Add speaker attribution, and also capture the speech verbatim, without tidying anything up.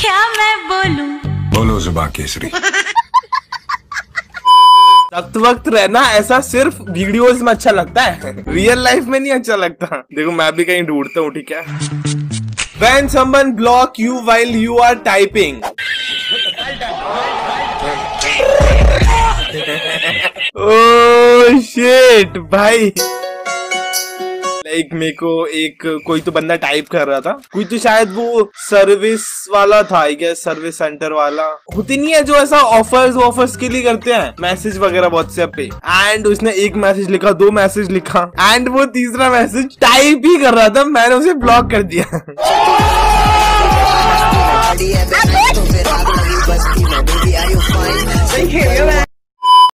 Speaker 1: क्या मैं बोलूं?
Speaker 2: बोलो जुबान केसरी।
Speaker 3: वक्त वक्त रहना ऐसा सिर्फ वीडियोस में अच्छा लगता है, रियल लाइफ में नहीं अच्छा लगता। देखो मैं भी कहीं ढूंढता हूँ, ठीक है। When someone block you while you are typing. Oh shit भाई, लाइक मेरे को एक कोई तो बंदा टाइप कर रहा था, कोई तो शायद वो सर्विस वाला था, आई गेस सर्विस सेंटर वाला होती नहीं है जो ऐसा ऑफर्स ऑफर्स के लिए करते हैं मैसेज वगैरह व्हाट्सएप पे। एंड उसने एक मैसेज लिखा, दो मैसेज लिखा, एंड वो तीसरा मैसेज टाइप ही कर रहा था, मैंने उसे ब्लॉक कर दिया।